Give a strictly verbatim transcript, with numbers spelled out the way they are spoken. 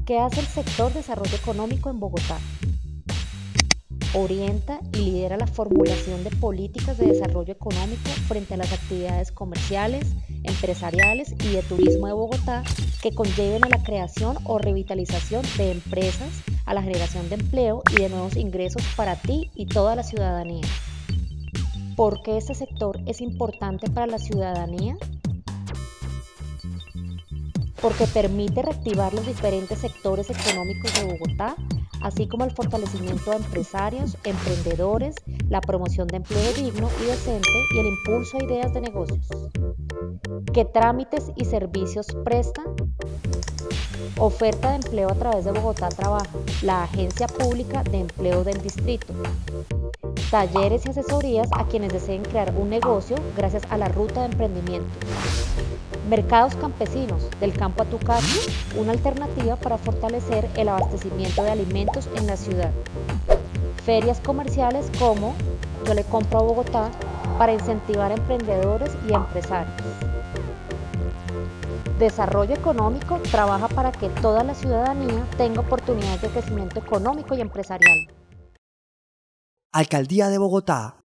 ¿Qué hace el sector desarrollo económico en Bogotá? Orienta y lidera la formulación de políticas de desarrollo económico frente a las actividades comerciales, empresariales y de turismo de Bogotá que conlleven a la creación o revitalización de empresas, a la generación de empleo y de nuevos ingresos para ti y toda la ciudadanía. ¿Por qué este sector es importante para la ciudadanía? Porque permite reactivar los diferentes sectores económicos de Bogotá, así como el fortalecimiento de empresarios, emprendedores, la promoción de empleo digno y decente y el impulso a ideas de negocios. ¿Qué trámites y servicios presta? Oferta de empleo a través de Bogotá Trabaja, la agencia pública de empleo del distrito. Talleres y asesorías a quienes deseen crear un negocio gracias a la ruta de emprendimiento. Mercados campesinos, del campo a tu casa, una alternativa para fortalecer el abastecimiento de alimentos en la ciudad. Ferias comerciales como Yo le compro a Bogotá para incentivar a emprendedores y empresarios. Desarrollo económico trabaja para que toda la ciudadanía tenga oportunidades de crecimiento económico y empresarial. Alcaldía de Bogotá.